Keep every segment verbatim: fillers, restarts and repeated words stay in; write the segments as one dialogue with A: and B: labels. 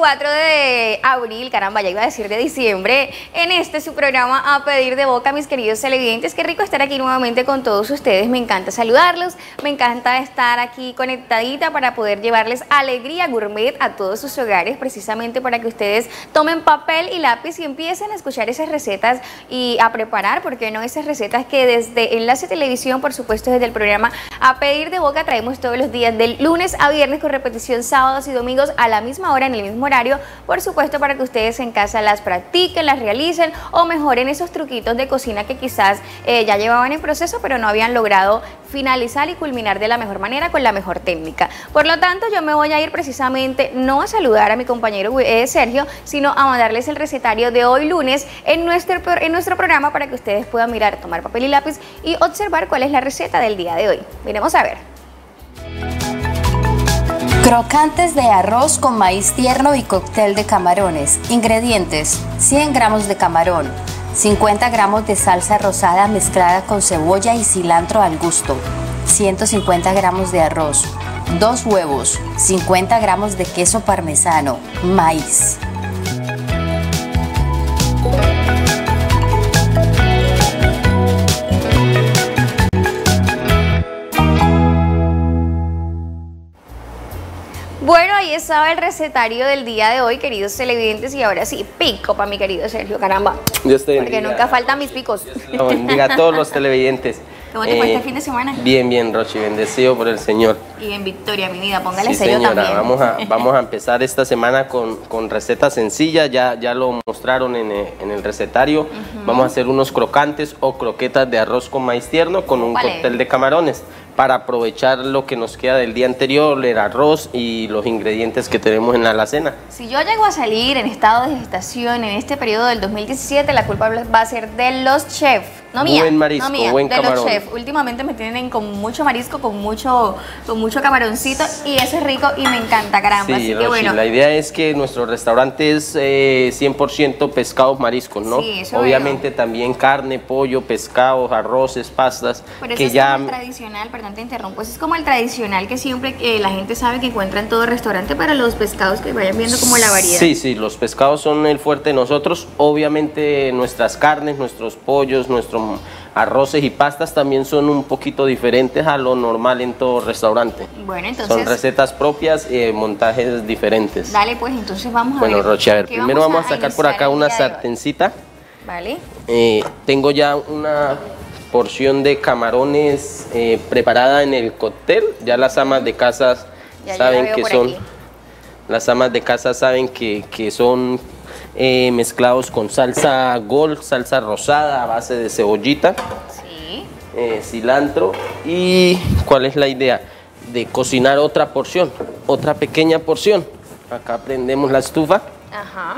A: veinticuatro de abril, caramba, ya iba a decir de diciembre, en este su programa A Pedir de Boca, mis queridos televidentes. Qué rico estar aquí nuevamente con todos ustedes, me encanta saludarlos, me encanta estar aquí conectadita para poder llevarles alegría gourmet a todos sus hogares, precisamente para que ustedes tomen papel y lápiz y empiecen a escuchar esas recetas y a preparar, porque no esas recetas que desde Enlace Televisión, por supuesto desde el programa A Pedir de Boca, traemos todos los días del lunes a viernes con repetición sábados y domingos a la misma hora, en el mismo horario, por supuesto para que ustedes en casa las practiquen, las realicen o mejoren esos truquitos de cocina que quizás eh, ya llevaban en proceso pero no habían logrado finalizar y culminar de la mejor manera con la mejor técnica. Por lo tanto, yo me voy a ir precisamente no a saludar a mi compañero eh, Sergio, sino a mandarles el recetario de hoy lunes en nuestro, en nuestro programa para que ustedes puedan mirar, tomar papel y lápiz y observar cuál es la receta del día de hoy. Miremos a ver.
B: Crocantes de arroz con maíz tierno y cóctel de camarones. Ingredientes: cien gramos de camarón, cincuenta gramos de salsa rosada mezclada con cebolla y cilantro al gusto, ciento cincuenta gramos de arroz, dos huevos, cincuenta gramos de queso parmesano, maíz.
A: Bueno, ahí estaba el recetario del día de hoy, queridos televidentes, y ahora sí, pico para mi querido Sergio, caramba.
C: Dios te bendiga.
A: Porque nunca faltan mis picos.
C: Dios bendiga a todos los televidentes.
A: ¿Cómo te fue este fin de semana?
C: Bien, bien, Rochi, bendecido por el Señor.
A: Y en victoria, mi vida, póngale
C: Sí,
A: sello
C: señora,
A: también.
C: vamos a, vamos a empezar esta semana con, con recetas sencillas, ya, ya lo mostraron en el, en el recetario. Uh-huh. Vamos a hacer unos crocantes o croquetas de arroz con maíz tierno con un
A: Vale.
C: cóctel de camarones, para aprovechar lo que nos queda del día anterior, el arroz y los ingredientes que tenemos en la alacena.
A: Si yo llego a salir en estado de gestación en este periodo del dos mil diecisiete, la culpa va a ser de los chefs, no mía.
C: Buen marisco,
A: no mía,
C: buen
A: de
C: camarón.
A: los chefs. Últimamente me tienen con mucho marisco, con mucho, con mucho camaroncito, y eso es rico y me encanta, caramba.
C: Sí,
A: Así que
C: Rochi,
A: bueno.
C: la idea es que nuestro restaurante es eh, cien por ciento pescados, mariscos, ¿no?
A: Sí, eso
C: Obviamente
A: veo.
C: También carne, pollo, pescados, arroces, pastas.
A: Pero
C: que
A: eso
C: ya...
A: es como el tradicional, perdón te interrumpo, eso es como el tradicional que siempre eh, la gente sabe que encuentra en todo restaurante para los pescados, que vayan viendo como la variedad.
C: Sí, sí, los pescados son el fuerte de nosotros. Obviamente nuestras carnes, nuestros pollos, nuestros arroces y pastas también son un poquito diferentes a lo normal en todo restaurante.
A: Bueno, entonces...
C: Son recetas propias, eh, montajes diferentes.
A: Dale, pues entonces vamos a
C: bueno,
A: ver.
C: Bueno, Rochi, a ver, primero vamos a sacar por acá una
A: iniciar
C: sartencita.
A: Vale.
C: Eh, tengo ya una porción de camarones eh, preparada en el cóctel. Ya las amas de casa
A: ya
C: saben que son...
A: Aquí.
C: Las amas de casa saben que, que son eh, mezclados con salsa Gold, salsa rosada a base de cebollita,
A: sí.
C: eh, cilantro. ¿Y cuál es la idea? De cocinar otra porción, otra pequeña porción. Acá prendemos la estufa.
A: Ajá.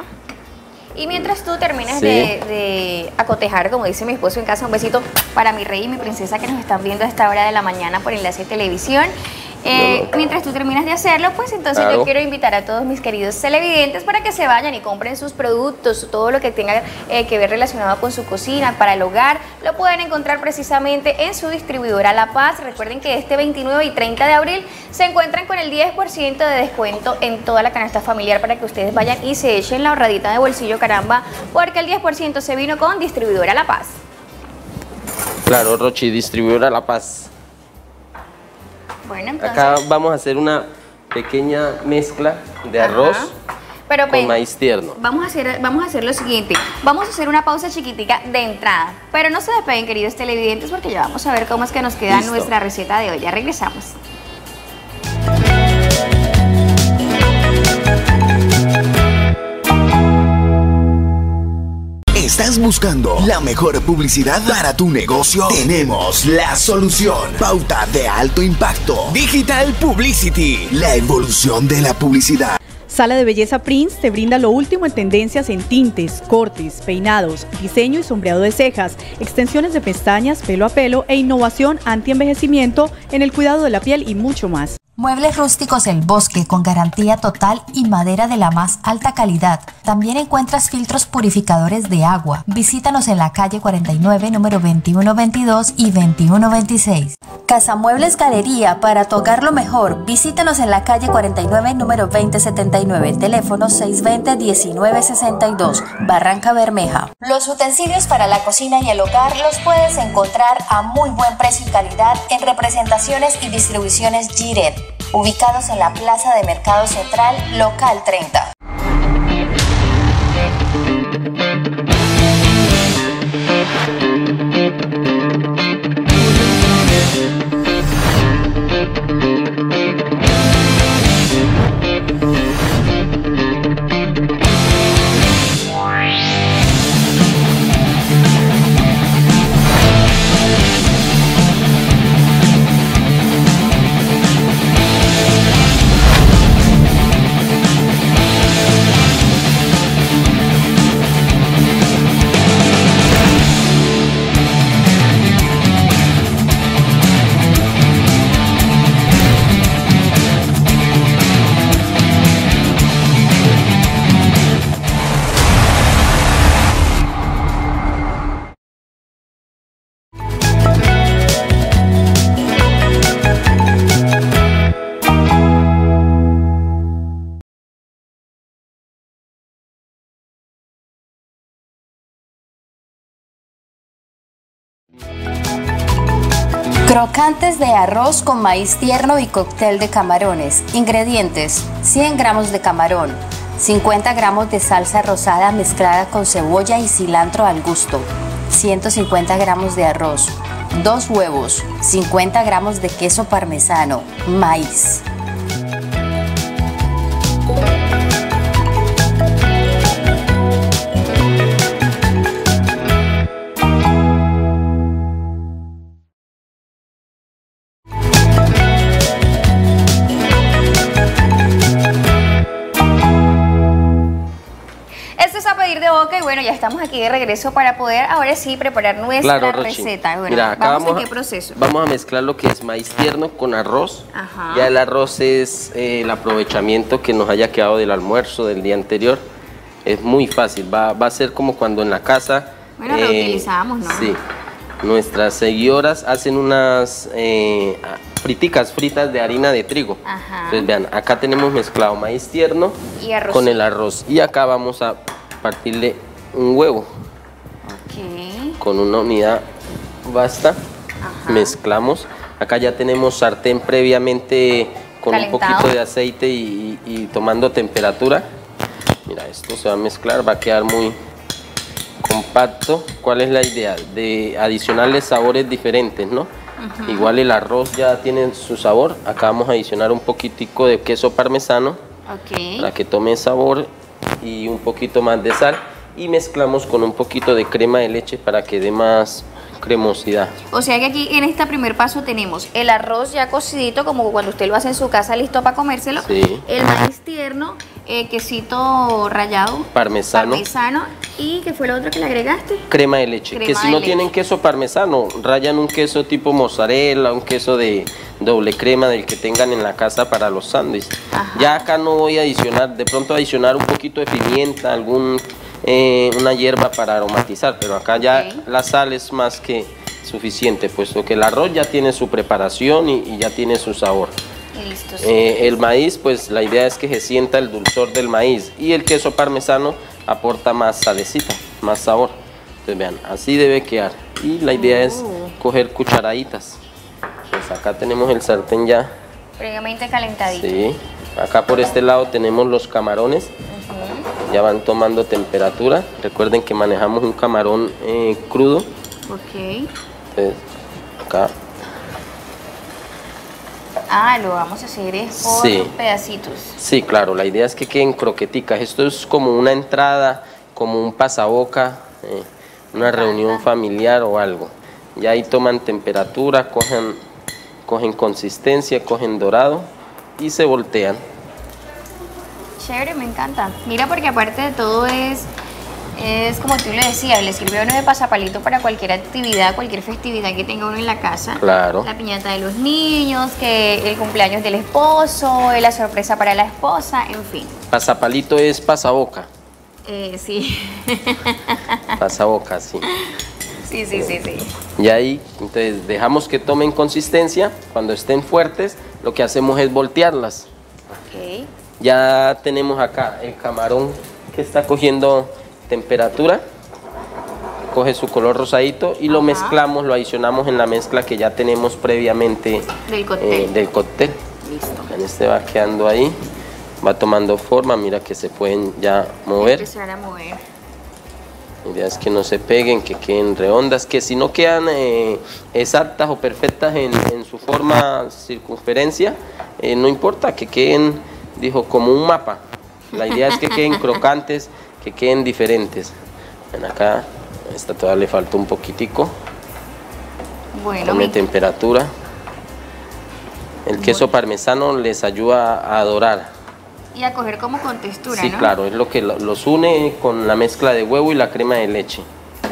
A: Y mientras tú terminas
C: Sí.
A: de, de acotejar, como dice mi esposo en casa, un besito para mi rey y mi princesa que nos están viendo a esta hora de la mañana por Enlace Televisión. Eh,
C: no.
A: Mientras tú terminas de hacerlo, pues entonces
C: Claro.
A: yo quiero invitar a todos mis queridos televidentes para que se vayan y compren sus productos, todo lo que tenga eh, que ver relacionado con su cocina, para el hogar, lo pueden encontrar precisamente en su distribuidora La Paz. Recuerden que este veintinueve y treinta de abril se encuentran con el diez por ciento de descuento en toda la canasta familiar para que ustedes vayan y se echen la ahorradita de bolsillo, caramba, porque el diez por ciento se vino con distribuidora La Paz.
C: Claro, Rochi, distribuidora La Paz.
A: Bueno, entonces...
C: Acá vamos a hacer una pequeña mezcla de arroz.
A: Ajá. Pero
C: con
A: ven,
C: maíz tierno.
A: Vamos a, hacer, vamos a hacer lo siguiente. Vamos a hacer una pausa chiquitica de entrada. Pero no se despeguen, queridos televidentes, porque ya vamos a ver cómo es que nos queda
C: Listo.
A: nuestra receta de hoy. Ya regresamos.
D: ¿Estás buscando la mejor publicidad para tu negocio? Tenemos la solución. Pauta de alto impacto. Digital Publicity. La evolución de la publicidad.
E: Sala de Belleza Prince te brinda lo último en tendencias en tintes, cortes, peinados, diseño y sombreado de cejas, extensiones de pestañas, pelo a pelo e innovación anti-envejecimiento en el cuidado de la piel y mucho más.
B: Muebles rústicos El Bosque con garantía total y madera de la más alta calidad. También encuentras filtros purificadores de agua. Visítanos en la calle cuarenta y nueve, número veintiuno veintidós y veintiuno veintiséis. Casa Muebles Galería, para tu hogar lo mejor. Visítanos en la calle cuarenta y nueve, número veinte setenta y nueve. Teléfono seiscientos veinte, diecinueve sesenta y dos. Barranca Bermeja. Los utensilios para la cocina y el hogar los puedes encontrar a muy buen precio y calidad en representaciones y distribuciones Giret, ubicados en la Plaza de Mercado Central, local treinta. Crocantes de arroz con maíz tierno y cóctel de camarones. Ingredientes: cien gramos de camarón, cincuenta gramos de salsa rosada mezclada con cebolla y cilantro al gusto, ciento cincuenta gramos de arroz, dos huevos, cincuenta gramos de queso parmesano, maíz.
A: De boca y bueno, ya estamos aquí de regreso para poder ahora sí preparar nuestra
C: claro,
A: receta. Bueno,
C: mira, acá
A: ¿vamos,
C: vamos
A: en qué proceso?
C: Vamos a mezclar lo que es maíz tierno con arroz.
A: Ajá.
C: Ya el arroz es eh, el aprovechamiento que nos haya quedado del almuerzo del día anterior. Es muy fácil, va, va a ser como cuando en la casa...
A: Bueno,
C: eh,
A: lo utilizamos, ¿no?
C: Sí. Nuestras seguidoras hacen unas eh, friticas fritas de harina de trigo.
A: Ajá.
C: Entonces vean, acá tenemos mezclado maíz tierno
A: y arroz
C: con el arroz. Y acá vamos a partirle un huevo.
A: Okay.
C: Con una unidad basta.
A: Ajá.
C: Mezclamos. Acá ya tenemos sartén previamente con
A: calentado,
C: un poquito de aceite y, y, y tomando temperatura. Mira, esto se va a mezclar, va a quedar muy compacto. ¿Cuál es la idea? De adicionarle sabores diferentes, ¿no? Uh-huh. Igual el arroz ya tiene su sabor. Acá vamos a adicionar un poquitico de queso parmesano,
A: okay,
C: para que tome sabor, y un poquito más de sal, y mezclamos con un poquito de crema de leche para que dé más cremosidad.
A: O sea que aquí en este primer paso tenemos el arroz ya cocidito, como cuando usted lo hace en su casa, listo para comérselo.
C: Sí.
A: El maíz tierno, eh, quesito rallado,
C: parmesano.
A: parmesano. ¿Y qué fue lo otro que le agregaste?
C: Crema de leche.
A: Crema
C: que si
A: de
C: no
A: leche.
C: tienen queso parmesano, rayan un queso tipo mozzarella, un queso de doble crema del que tengan en la casa para los sándwiches. Ya acá no voy a adicionar, de pronto adicionar un poquito de pimienta, algún eh, una hierba para aromatizar, pero acá ya okay, la sal es más que suficiente, puesto que el arroz ya tiene su preparación y, y ya tiene su sabor.
A: Listo, sí.
C: eh, el maíz, pues la idea es que se sienta el dulzor del maíz, y el queso parmesano aporta más salecita, más sabor. Entonces vean, así debe quedar, y la idea uh. es coger cucharaditas. Pues acá tenemos el sartén ya
A: previamente calentadito.
C: Sí, acá por este lado tenemos los camarones. Uh-huh. Ya van tomando temperatura. Recuerden que manejamos un camarón eh, crudo.
A: Ok.
C: Entonces, acá.
A: Ah, lo vamos a hacer es por
C: sí,
A: pedacitos.
C: Sí, claro, la idea es que queden croqueticas. Esto es como una entrada, como un pasaboca, eh, una ah, reunión familiar o algo. Ya ahí toman temperatura, cogen, cogen consistencia, cogen dorado y se voltean.
A: Chévere, me encanta. Mira, porque aparte de todo es Es como tú le decías, le sirve a uno de pasapalito para cualquier actividad, cualquier festividad que tenga uno en la casa.
C: Claro.
A: La piñata de los niños, que el cumpleaños del esposo, la sorpresa para la esposa, en fin.
C: Pasapalito es pasaboca.
A: Eh, sí.
C: Pasaboca, sí.
A: Sí, sí, sí, sí.
C: Y ahí, entonces, dejamos que tomen consistencia. Cuando estén fuertes, lo que hacemos es voltearlas.
A: Ok.
C: Ya tenemos acá el camarón que está cogiendo temperatura. Coge su color rosadito y lo
A: Ajá.
C: mezclamos, lo adicionamos en la mezcla que ya tenemos previamente
A: Del cóctel.
C: eh, del cóctel.
A: Listo.
C: En este va quedando ahí, va tomando forma, mira que se pueden ya mover.
A: Empezar a mover.
C: La idea es que no se peguen, que queden redondas, que si no quedan eh, exactas o perfectas en, en su forma circunferencia, eh, no importa, que queden, dijo, como un mapa. La idea es que queden crocantes, que queden diferentes. Ven acá, esta todavía le falta un poquitico.
A: Bueno,
C: Tome
A: mi-
C: temperatura. El queso parmesano les ayuda a dorar.
A: y a coger como con textura,
C: Sí,
A: ¿no?
C: claro, es lo que lo- los une con la mezcla de huevo y la crema de leche.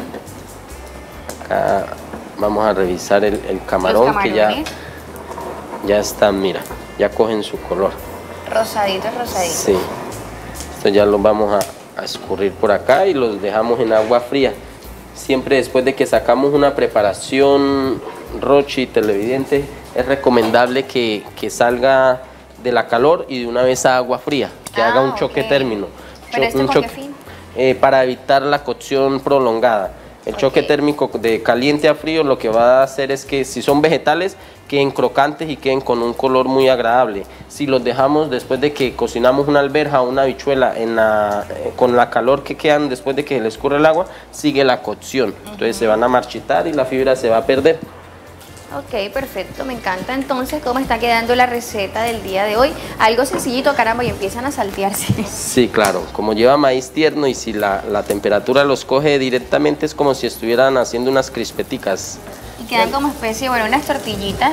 C: Acá vamos a revisar el, el camarón
A: Los
C: que ya,
A: camarones,
C: ya están, mira, ya cogen su color.
A: rosaditos, rosaditos.
C: Sí, esto ya lo vamos a, a escurrir por acá y los dejamos en agua fría. Siempre después de que sacamos una preparación, Rochi, televidente, es recomendable que, que salga de la calor y de una vez a agua fría, que
A: Ah,
C: haga un choque
A: ok.
C: término.
A: ¿Pero
C: Cho-
A: esto
C: un
A: con
C: choque-
A: qué fin?
C: eh, para evitar la cocción prolongada. El choque
A: Ok.
C: térmico de caliente a frío lo que va a hacer es que si son vegetales queden crocantes y queden con un color muy agradable. Si los dejamos después de que cocinamos una alberja o una habichuela en la, eh, con la calor que quedan después de que se les escurre el agua, sigue la cocción. Entonces se van a marchitar y la fibra se va a perder.
A: Ok, perfecto, me encanta. Entonces, ¿cómo está quedando la receta del día de hoy? Algo sencillito, caramba, y empiezan a saltearse.
C: Sí, claro, como lleva maíz tierno y si la, la temperatura los coge directamente es como si estuvieran haciendo unas crispeticas.
A: Y quedan como especie, bueno, unas tortillitas.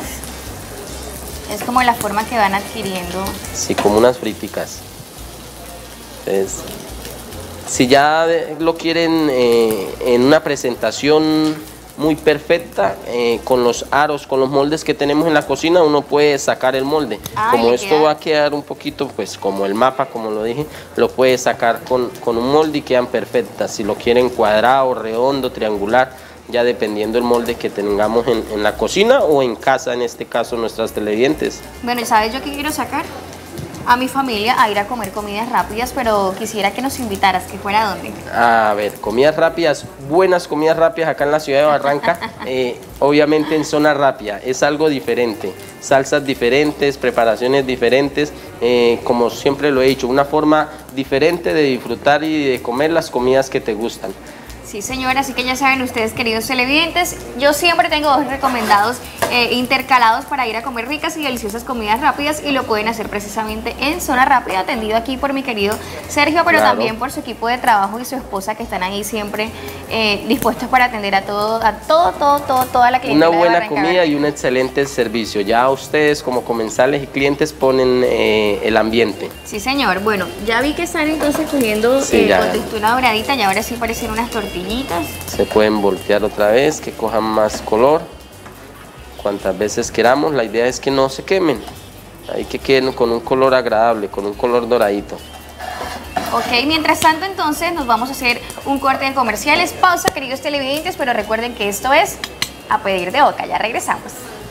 A: Es como la forma que van adquiriendo.
C: Sí, como unas friticas. Entonces, si ya de- lo quieren eh, en una presentación muy perfecta, eh, con los aros, con los moldes que tenemos en la cocina, uno puede sacar el molde.
A: Ah,
C: Como
A: le
C: esto
A: queda-
C: va a quedar un poquito, pues como el mapa, como lo dije, lo puede sacar con, con un molde y quedan perfectas. Si lo quieren cuadrado, redondo, triangular, ya dependiendo del molde que tengamos en, en la cocina o en casa, en este caso nuestras televidentes.
A: Bueno, ¿y sabes yo qué quiero sacar? A mi familia a ir a comer comidas rápidas, pero quisiera que nos invitaras, que fuera a dónde.
C: A ver, comidas rápidas, buenas comidas rápidas acá en la ciudad de Barranca, eh, obviamente en zona rápida, es algo diferente, salsas diferentes, preparaciones diferentes, eh, como siempre lo he dicho, una forma diferente de disfrutar y de comer las comidas que te gustan.
A: Sí, señora, así que ya saben ustedes, queridos televidentes, yo siempre tengo dos recomendados eh, intercalados para ir a comer ricas y deliciosas comidas rápidas y lo pueden hacer precisamente en Zona Rápida, atendido aquí por mi querido Sergio, pero
C: Claro.
A: también por su equipo de trabajo y su esposa que están ahí siempre eh, dispuestos para atender a todo, a todo, todo, todo, toda la clientela
C: Una
A: de
C: buena
A: Barranca
C: comida y
A: Bermeja.
C: un excelente servicio, ya ustedes como comensales y clientes ponen eh, el ambiente.
A: Sí, señor. Bueno, ya vi que están entonces cogiendo
C: Sí,
A: eh,
C: ya.
A: con textura doradita y ahora sí parecen unas tortillitas.
C: Se pueden voltear otra vez, que cojan más color, cuantas veces queramos. La idea es que no se quemen, hay que queden con un color agradable, con un color doradito.
A: Ok, mientras tanto entonces nos vamos a hacer un corte de comerciales. Pausa, queridos televidentes, pero recuerden que esto es A Pedir de Boca. Ya regresamos.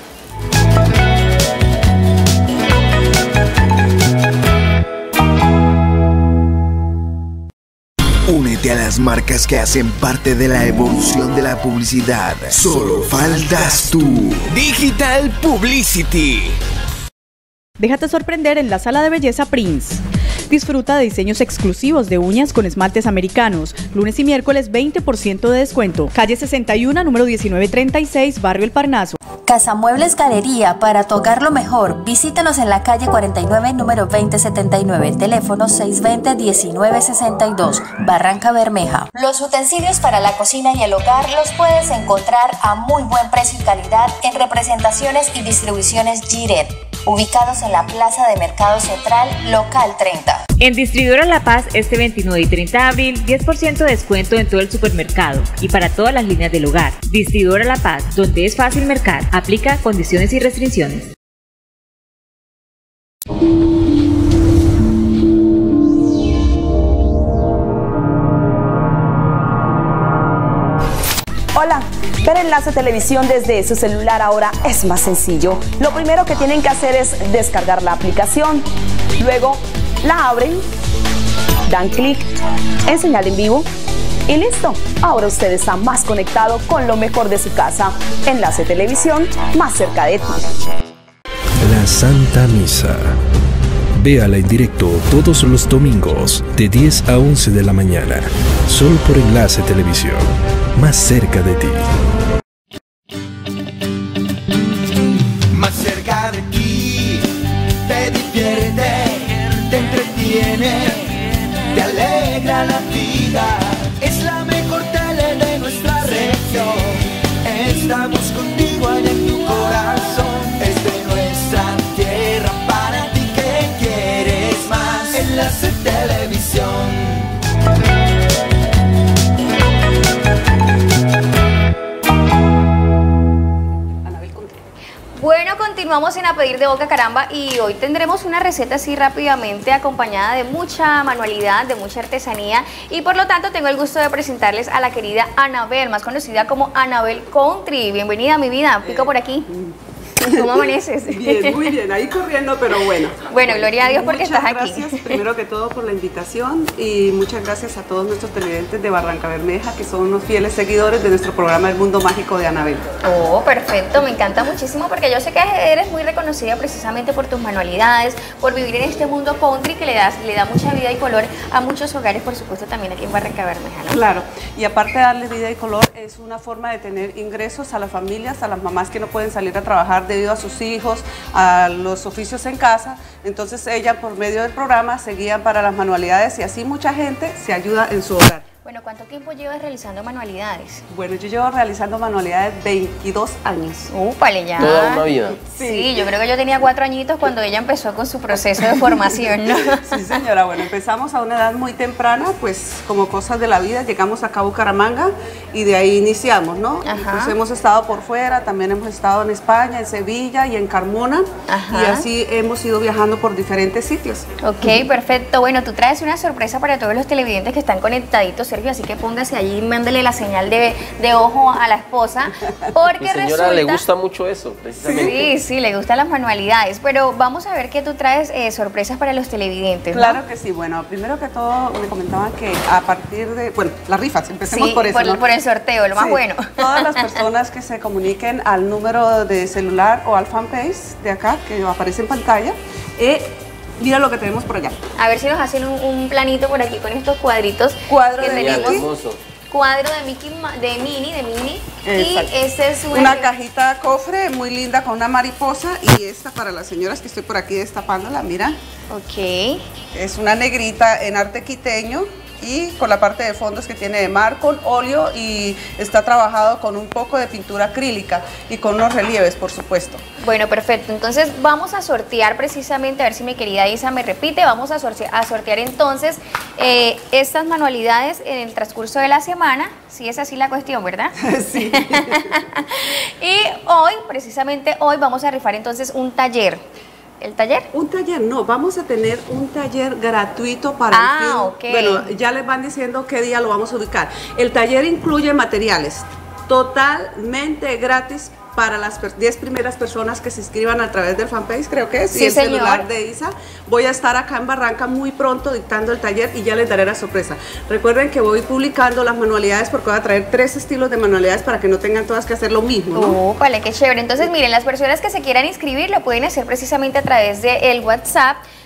D: Únete a las marcas que hacen parte de la evolución de la publicidad. Solo faltas tú. Digital Publicity.
E: Déjate sorprender en la sala de belleza Prince. Disfruta de diseños exclusivos de uñas con esmaltes americanos. Lunes y miércoles veinte por ciento de descuento. Calle sesenta y uno, número diecinueve treinta y seis, Barrio El Parnaso.
B: Casamuebles Galería, para tu hogar lo mejor. Visítanos en la calle cuarenta y nueve, número veinte setenta y nueve, teléfono seis dos cero, diecinueve sesenta y dos, Barranca Bermeja. Los utensilios para la cocina y el hogar los puedes encontrar a muy buen precio y calidad en representaciones y distribuciones Giret. ubicados en la Plaza de Mercado Central, local treinta.
F: En Distribuidora La Paz, este veintinueve y treinta de abril, diez por ciento de descuento en todo el supermercado y para todas las líneas del hogar. Distribuidora La Paz, donde es fácil mercar. Aplica condiciones y restricciones.
G: Hola, ver Enlace Televisión desde su celular ahora es más sencillo. Lo primero que tienen que hacer es descargar la aplicación. Luego la abren, dan clic en señal en vivo y listo. Ahora usted está más conectado con lo mejor de su casa. Enlace Televisión, más cerca de ti.
H: La Santa Misa. Véala en directo todos los domingos de diez a once de la mañana, solo por Enlace Televisión, más cerca de ti.
D: Más cerca de ti, te divierte, te entretiene, te alegra la vida. Es la mejor tele de nuestra región. Estamos contigo allá en tu corazón. Es de nuestra tierra para ti que quieres más. Enlace Televisión.
A: Bueno, continuamos en A Pedir de Boca, caramba, y hoy tendremos una receta así rápidamente acompañada de mucha manualidad, de mucha artesanía, y por lo tanto tengo el gusto de presentarles a la querida Anabel, más conocida como Anabel Country. Bienvenida, mi vida, pico por aquí. ¿Cómo amaneces?
I: Bien, muy bien, ahí corriendo, pero bueno.
A: Bueno, gloria a Dios porque
I: muchas
A: estás aquí.
I: Gracias, primero que todo, por la invitación y muchas gracias a todos nuestros televidentes de Barranca Bermeja, que son unos fieles seguidores de nuestro programa El Mundo Mágico de Anabel.
A: Oh, perfecto, me encanta muchísimo porque yo sé que eres muy reconocida precisamente por tus manualidades, por vivir en este mundo country que le, das, le da mucha vida y color a muchos hogares, por supuesto también aquí en Barranca Bermeja, ¿no?
I: Claro, y aparte de darle vida y color, es una forma de tener ingresos a las familias, a las mamás que no pueden salir a trabajar debido a sus hijos, a los oficios en casa. Entonces ella, por medio del programa, se guían para las manualidades y así mucha gente se ayuda en su hogar.
A: Bueno, ¿cuánto tiempo llevas realizando manualidades?
I: Bueno, yo llevo realizando manualidades veintidós años.
A: Úpale, ya.
C: Toda una vida.
A: Sí. sí, yo creo que yo tenía cuatro añitos cuando ella empezó con su proceso de formación, ¿no?
I: Sí, señora. Bueno, empezamos a una edad muy temprana, pues como cosas de la vida, llegamos acá a Bucaramanga y de ahí iniciamos, ¿no?
A: Ajá.
I: Pues hemos estado por fuera, también hemos estado en España, en Sevilla y en Carmona.
A: Ajá.
I: Y así hemos ido viajando por diferentes sitios.
A: Ok, perfecto. Bueno, tú traes una sorpresa para todos los televidentes que están conectaditos, Sergio, así que póngase allí y mándele la señal de, de ojo a la esposa, porque
C: Mi señora
A: resulta...
C: le gusta mucho eso, precisamente.
A: Sí, sí, le gustan las manualidades, pero vamos a ver que tú traes eh, sorpresas para los televidentes, ¿no?
I: Claro que sí. Bueno, primero que todo me comentaban que a partir de, bueno, las rifas, empecemos
A: Sí,
I: por eso,
A: por,
I: ¿no?
A: por el sorteo, lo más
I: Sí,
A: bueno.
I: Todas las personas que se comuniquen al número de celular o al fanpage de acá, que aparece en pantalla, eh, mira lo que tenemos por allá.
A: A ver si nos hacen un, un planito por aquí con estos cuadritos.
I: Cuadro
A: que
I: de
A: tenemos.
I: Mickey.
C: Hermoso.
A: Cuadro de Mickey, de Minnie, de Minnie.
I: Exacto.
A: Y este es una,
I: Una cajita cofre muy linda con una mariposa y esta para las señoras que estoy por aquí destapándola, mira.
A: Ok.
I: Es una negrita en arte quiteño y con la parte de fondos que tiene de mar con óleo y está trabajado con un poco de pintura acrílica y con unos relieves, por supuesto.
A: Bueno, perfecto. Entonces vamos a sortear precisamente, a ver si mi querida Isa me repite, vamos a sortear, a sortear entonces eh, estas manualidades en el transcurso de la semana, si es así la cuestión, ¿verdad?
I: Sí.
A: Y hoy, precisamente hoy, vamos a rifar entonces un taller. ¿El taller?
I: Un taller, no, vamos a tener un taller gratuito para
A: Ah,
I: el fin.
A: ok.
I: Bueno, ya les van diciendo qué día lo vamos a ubicar. El taller incluye materiales totalmente gratis para las diez primeras personas que se inscriban a través del fanpage, creo que es,
A: Sí,
I: y el
A: señor.
I: celular de Isa. Voy a estar acá en Barranca muy pronto dictando el taller y ya les daré la sorpresa. Recuerden que voy publicando las manualidades porque voy a traer tres estilos de manualidades para que no tengan todas que hacer lo mismo, ¿no?
A: Oh, vale, qué chévere. Entonces, miren, las personas que se quieran inscribir lo pueden hacer precisamente a través del WhatsApp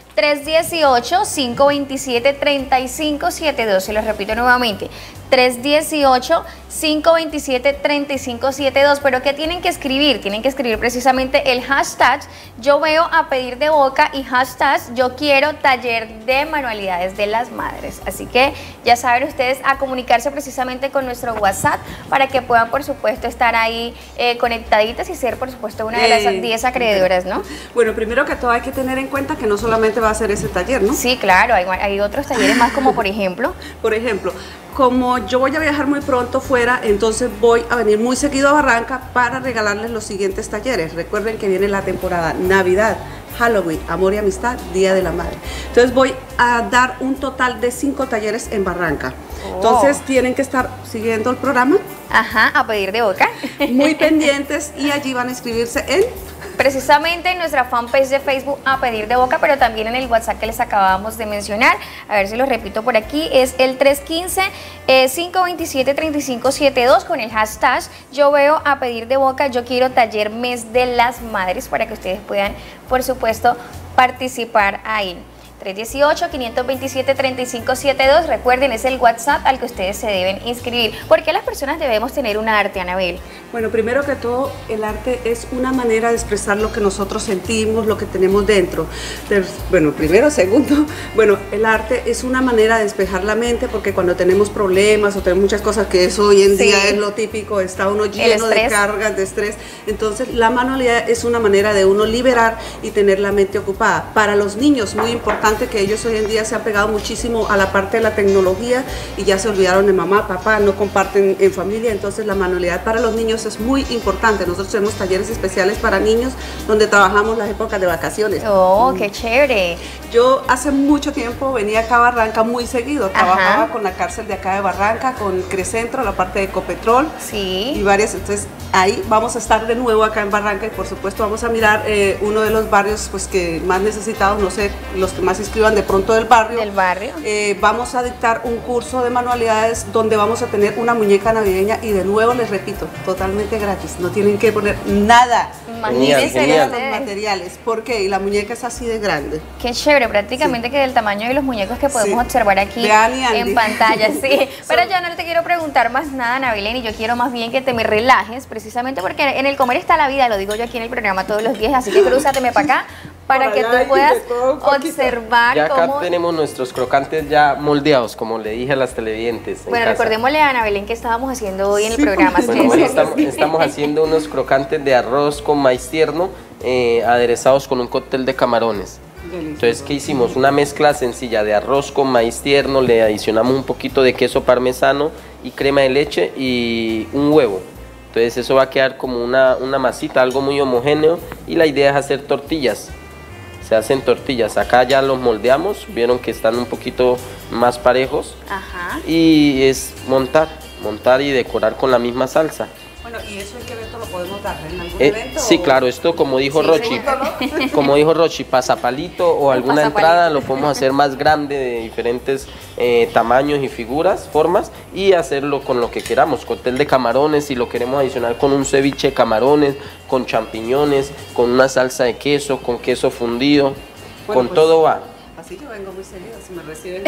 A: tres uno ocho, cinco dos siete, tres cinco siete dos. Se los repito nuevamente. tres uno ocho, cinco dos siete, tres cinco siete dos. Pero ¿qué tienen que escribir? Tienen que escribir precisamente el hashtag yo veo a pedir de boca y hashtag yo quiero taller de manualidades de las madres. Así que ya saben ustedes a comunicarse precisamente con nuestro WhatsApp para que puedan por supuesto estar ahí eh, conectaditas y ser por supuesto una de las
I: Eh,
A: diez acreedoras, ¿no?
I: Bueno, primero que todo hay que tener en cuenta que no solamente va a ser ese taller, ¿no?
A: Sí, claro, hay, hay otros talleres más como por ejemplo.
I: Por ejemplo, como yo voy a viajar muy pronto fuera, entonces voy a venir muy seguido a Barranca para regalarles los siguientes talleres. Recuerden que viene la temporada Navidad, Halloween, Amor y Amistad, Día de la Madre. Entonces voy a dar un total de cinco talleres en Barranca.
A: Oh.
I: Entonces tienen que estar siguiendo el programa.
A: Ajá, a pedir de boca.
I: Muy pendientes y allí van a inscribirse en...
A: Precisamente en nuestra fanpage de Facebook a pedir de boca, pero también en el WhatsApp que les acabamos de mencionar. A ver si lo repito por aquí, es el tres uno cinco, cinco dos siete, tres cinco siete dos con el hashtag yo veo a pedir de boca, yo quiero taller mes de las madres para que ustedes puedan, por supuesto, participar ahí. tres uno ocho, cinco dos siete, tres cinco siete dos, recuerden, es el WhatsApp al que ustedes se deben inscribir. ¿Por qué las personas debemos tener un arte, Anabel?
I: Bueno, primero que todo, el arte es una manera de expresar lo que nosotros sentimos, lo que tenemos dentro. Bueno, primero, segundo, bueno, el arte es una manera de despejar la mente, porque cuando tenemos problemas o tenemos muchas cosas, que eso hoy en
A: Sí.
I: día es lo típico, está uno lleno de
A: estrés.
I: cargas, de estrés. Entonces, la manualidad es una manera de uno liberar y tener la mente ocupada. Para los niños, muy importante que ellos hoy en día se han pegado muchísimo a la parte de la tecnología y ya se olvidaron de mamá, papá, no comparten en familia. Entonces, la manualidad para los niños es muy importante. Nosotros tenemos talleres especiales para niños donde trabajamos las épocas de vacaciones.
A: Oh, qué chévere.
I: Yo hace mucho tiempo venía acá a Barranca muy seguido, trabajaba
A: Ajá.
I: con la cárcel de acá de Barranca, con Crecentro, la parte de Ecopetrol
A: Sí.
I: y varias. Entonces ahí vamos a estar de nuevo acá en Barranca y por supuesto vamos a mirar eh, uno de los barrios pues que más necesitados, no sé, los que más se inscriban de pronto del barrio.
A: Del barrio.
I: Eh, vamos a dictar un curso de manualidades donde vamos a tener una muñeca navideña y de nuevo les repito, totalmente gratis, no tienen que poner nada.
A: Imagínense
C: Genial,
I: Los
A: ustedes.
I: materiales, ¿por qué? Y la muñeca es así de grande.
A: Qué chévere, prácticamente que del tamaño de los muñecos que podemos
I: Sí.
A: observar aquí
I: De Annie Andy.
A: en pantalla, sí. Pero yo no te quiero preguntar más nada, Nabilén, y yo quiero más bien que te me relajes, precisamente porque en el comer está la vida, lo digo yo aquí en el programa todos los días, así que crúzateme para acá para
I: Por
A: que
I: allá,
A: tú puedas
I: de todo un poquito.
A: observar
C: Ya acá
A: cómo...
C: tenemos nuestros crocantes ya moldeados, como le dije a las televidentes. en
A: Bueno,
C: casa.
A: recordémosle a Ana Belén que estábamos haciendo hoy en el
I: Sí,
A: programa.
I: porque-
C: Bueno,
A: ¿sí?
C: bueno,
A: Sí.
C: estamos, estamos haciendo unos crocantes de arroz con maíz tierno, eh, aderezados con un cóctel de camarones. Entonces, ¿qué hicimos? Una mezcla sencilla de arroz con maíz tierno, le adicionamos un poquito de queso parmesano y crema de leche y un huevo. Entonces eso va a quedar como una, una masita, algo muy homogéneo, y la idea es hacer tortillas. Se hacen tortillas, acá ya los moldeamos, vieron que están un poquito más parejos,
A: Ajá.
C: y es montar, montar y decorar con la misma salsa.
I: Bueno, ¿y eso en qué evento lo podemos dar? ¿En algún
C: Eh,
I: evento?
C: sí,
I: o-
C: claro, esto como dijo
A: Sí,
C: Rochi,
A: señor.
C: como dijo Rochi, pasapalito o alguna
A: pasapalito.
C: entrada lo podemos hacer más grande, de diferentes eh, tamaños y figuras, formas, y hacerlo con lo que queramos, cóctel de camarones, si lo queremos adicionar con un ceviche de camarones, con champiñones, con una salsa de queso, con queso fundido,
I: Bueno,
C: con
I: pues,
C: todo va.
I: Así yo vengo muy seguido, si me reciben.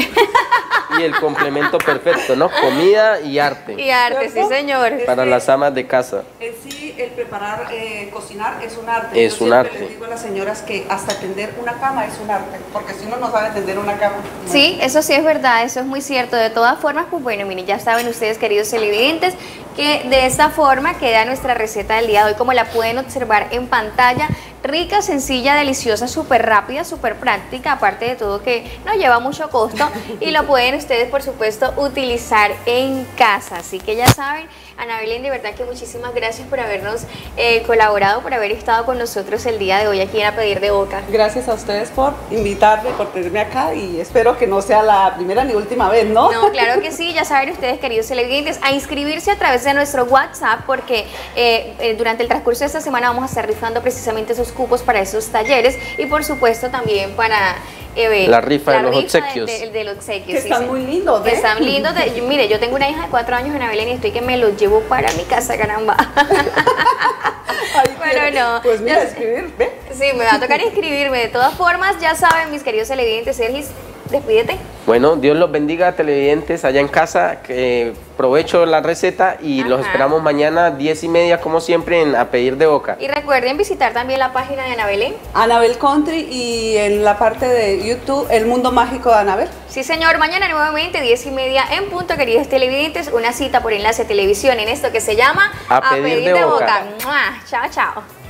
C: Y el complemento perfecto, ¿no? Comida y arte
A: Y arte, sí señor.
C: para las amas de casa.
I: En sí, el preparar, eh, cocinar es un arte.
C: Es
I: Yo
C: un
I: siempre
C: arte.
I: les digo a las señoras que hasta tender una cama es un arte, porque si uno no sabe tender una cama. no.
A: Sí, eso sí es verdad, eso es muy cierto. De todas formas, pues bueno, miren, ya saben ustedes, queridos televidentes, que de esta forma queda nuestra receta del día de hoy, como la pueden observar en pantalla. Rica, sencilla, deliciosa, súper rápida, súper práctica, aparte de todo que no lleva mucho costo y lo pueden ustedes, por supuesto, utilizar en casa. Así que ya saben, Ana Belén, de verdad que muchísimas gracias por habernos eh, colaborado, por haber estado con nosotros el día de hoy aquí en A Pedir de Boca.
I: Gracias a ustedes por invitarme, por tenerme acá y espero que no sea la primera ni última vez, ¿no?
A: No, claro que sí, ya saben ustedes, queridos televidentes, a inscribirse a través de nuestro WhatsApp porque eh, eh, durante el transcurso de esta semana vamos a estar rifando precisamente esos cupos para esos talleres y por supuesto también para... eh,
C: La rifa de los
A: rifa
C: obsequios.
A: De, de- de los obsequios,
I: Que
A: sí,
I: están
A: sí.
I: muy lindos,
A: Que
I: ¿eh?
A: están lindos. de- yo- mire, yo tengo una hija de cuatro años, Ana Belén, y estoy que me los llevo para mi casa, caramba.
I: Ahí
A: Bueno, no.
I: Pues mira, escribir, ¿ve?
A: Sí, me va a tocar inscribirme. De todas formas, ya saben, mis queridos televidentes, Sergis, despídete.
C: Bueno, Dios los bendiga, televidentes allá en casa, que provecho la receta y
A: Ajá.
C: los esperamos mañana diez y media como siempre en A Pedir de Boca.
A: Y recuerden visitar también la página de Anabel.
I: Anabel Country y en la parte de YouTube, El Mundo Mágico de Anabel.
A: Sí, señor, mañana nuevamente diez y media en punto, queridos televidentes, una cita por Enlace Televisión en esto que se llama
C: A Pedir de Boca.
A: ¡Mua! Chao, chao.